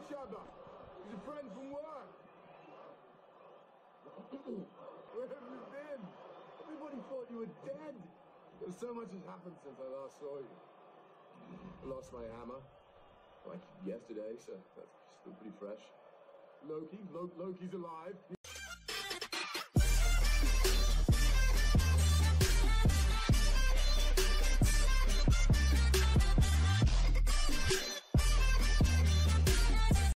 each other. He's a friend from work. Where have you been? Everybody thought you were dead. There's so much has happened since I last saw you. I lost my hammer, like yesterday, so that's still pretty fresh. Loki's alive.